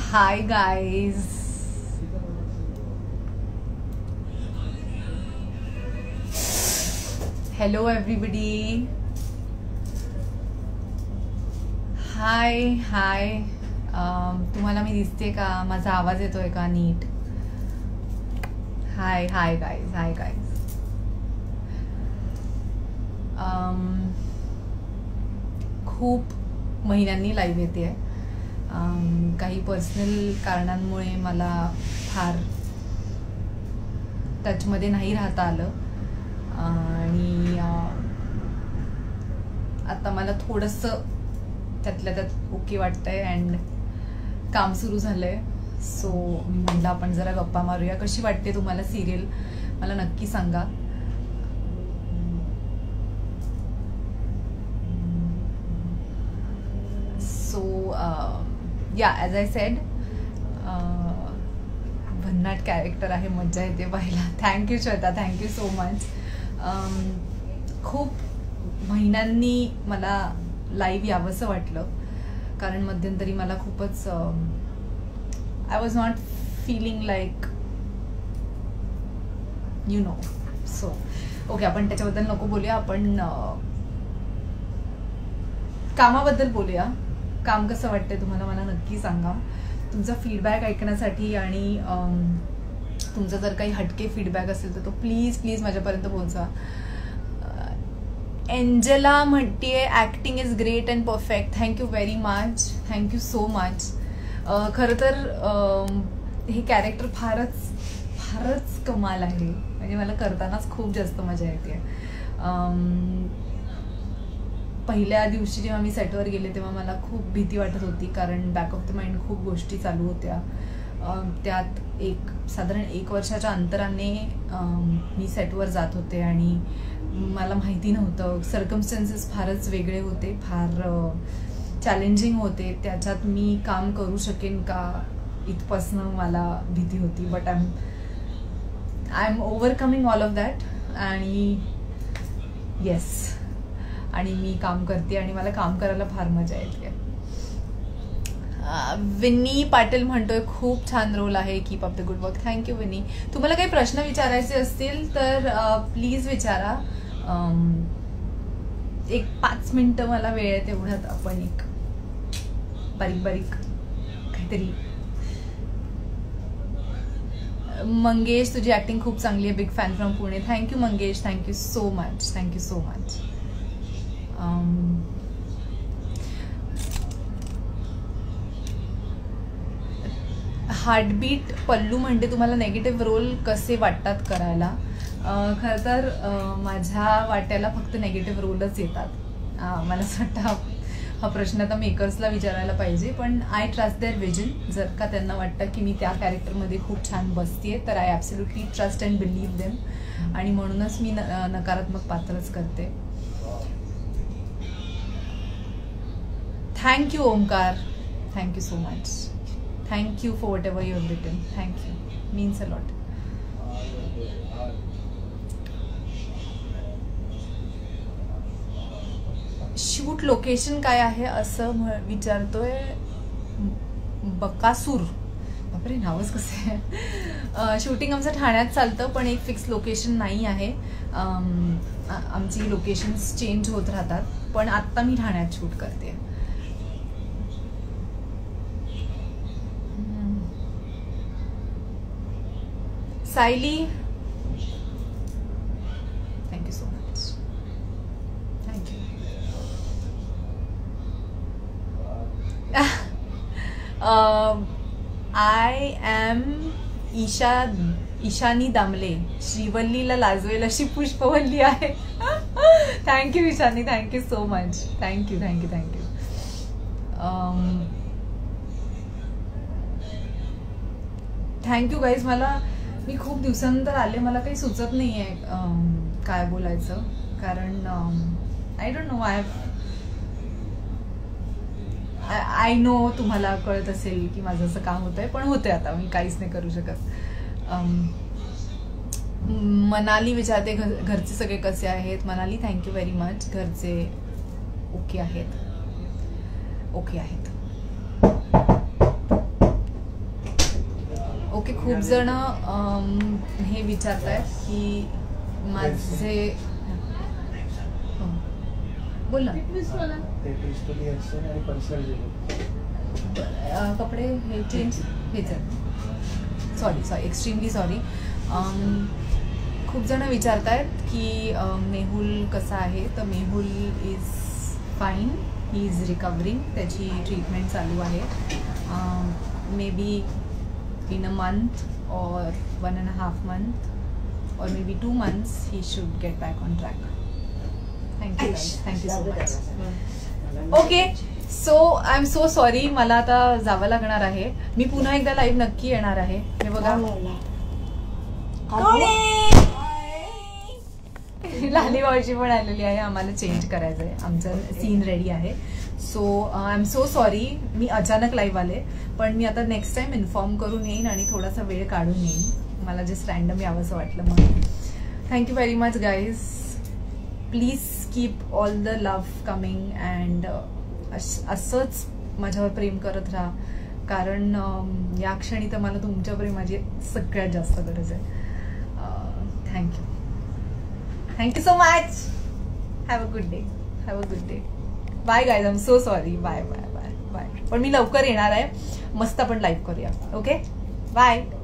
Hi guys. Hello everybody. Hi. तुम्हाला मी दिसते का? माझा आवाज येतोय का नीट? Hi guys. खूप महिन्यांनी लाईव्ह येते. काही पर्सनल कारणांमुळे मला फार टचमध्ये नाही राहता आलं आणि आता मला थोडंसं त्यातल्या त्यात ओके वाटतंय अँड काम सुरू झालंय. सो मी म्हटलं आपण जरा गप्पा मारूया. कशी वाटते तुम्हाला सिरियल मला नक्की सांगा. सो या ॲज आय सेड भन्नाट कॅरेक्टर आहे, मज्जा येते पाहायला. Thank you Shweta, thank you so much. खूप महिन्यांनी मला लाईव्ह यावंसं वाटलं कारण मध्यंतरी मला खूपच I was not feeling like you know. So okay, आपण त्याच्याबद्दल नको बोलूया. आपण कामाबद्दल बोलूया. काम कसं वाटतंय तुम्हाला मला नक्की सांगा. तुमचा फीडबॅक ऐकण्यासाठी आणि तुमचा जर काही हटके फीडबॅक असेल तर तो प्लीज माझ्यापर्यंत पोहोचा. एंजेला म्हणतीये acting is great and perfect. Thank you very much, thank you so much. खरं तर हे कॅरेक्टर फारच कमाल आहे. म्हणजे मला करतानाच खूप जास्त मजा येते. पहिल्या दिवशी जेव्हा मी सेटवर गेले तेव्हा मला खूप भीती वाटत होती कारण बॅक ऑफ द माइंड खूप गोष्टी चालू होत्या. त्यात साधारण 1 वर्षाच्या अंतराने मी सेटवर जात होते आणि मला माहिती नव्हतं. सर्कमस्टन्सेस फारच वेगळे होते, फार चॅलेंजिंग होते. त्याच्यात मी काम करू शकेन का इथपासनं मला भीती होती. But I am overcoming all of that आणि येस, आणि मी काम करते आणि मला काम करायला फार मजा येते. विनी पाटील म्हणतोय खूप छान रोल आहे, keep up the good work. Thank you Vini. तुम्हाला काही प्रश्न विचारायचे असतील तर प्लीज विचारा. एक 5 मिनिटं मला वेळ आहे, तेवढ्यात आपण एक बारीक काहीतरी. मंगेश, तुझी ऍक्टिंग खूप चांगली आहे. Big fan from Pune. Thank you Mangesh, thank you so much. Heartbeat Pallu म्हणते तुम्हाला नेगेटिव्ह रोल कसे वाटतात करायला. खरं तर माझ्या वाट्याला फक्त नेगेटिव्ह रोलच येतात. मला असं वाटतं हा प्रश्न आता मेकर्सला विचारायला पाहिजे, पण आय ट्रस्ट देअर विजन. जर का त्यांना वाटतं की मी त्या कॅरेक्टरमध्ये खूप छान बसतेय तर I absolutely trust and believe them आणि म्हणूनच मी नकारात्मक पात्रच करते. Thank you Omkar, thank you so much. Thank you for whatever you have written. Thank you, means a lot. Shoot location काय आहे असं विचारतोय बकासूर. बापरे, नावच कसं आहे. शूटिंग आमचं ठाण्यात चालतं पण एक फिक्स लोकेशन नाही आहे. आमची लोकेशन्स चेंज होत राहतात पण आत्ता मी ठाण्यात शूट करते. Sayali, thank you so much. Thank you. I am Ishani Damle. श्रीवल्लीला लाजवेल अशी पुष्पवल्ली आहे. Thank you Ishani, thank you so much. Thank you. Thank you guys. मी खूप दिवसानंतर आले, मला काही सुचत नाही आहे काय बोलायचं कारण I don't know. I know तुम्हाला कळत असेल की माझं असं काम होतंय पण होतंय, आता मी काहीच नाही करू शकत. मनाली विचारते घरचे सगळे कसे आहेत. Manali, thank you very much. घरचे ओके आहेत. ओके, खूप जण हे विचारतायत की माझे बोल ना कपडे हे चेंज हेच आहेत. Sorry extremely sorry. खूप जण विचारतायत की मेहुल कसा आहे. तर Mehul is fine, he is recovering. त्याची ट्रीटमेंट चालू आहे. Maybe in a month or 1.5 months or maybe 2 months he should get back on track. Thank you guys. Thank you so much. Okay, so I'm so sorry. मला आता जावं लागणार आहे. मी पुन्हा एकदा लाईव्ह नक्की येणार आहे. हे बघा लाली मावशी पण आलेली आहे. आम्हाला चेंज करायचं आहे. आमचं सीन रेडी आहे. So I am so sorry. मी अचानक लाईव्ह आले, पण मी आता नेक्स्ट टाइम इन्फॉर्म करून येईन आणि थोडासा वेळ काढून येईन. मला जस्ट रॅन्डम यावंसं वाटलं म्हणून. Thank you very much guys. Please keep all the love coming and असंच माझ्यावर प्रेम करत राहा, कारण या क्षणी तर मला तुमच्या प्रेमाची सगळ्यात जास्त गरज आहे. Thank you. Thank you so much. Have a good day. Have a good day. Bye guys. I am so sorry. Bye bye bye bye. पण मी लवकर येणार आहे. मस्त आपण लाईव्ह करूया. Okay, bye.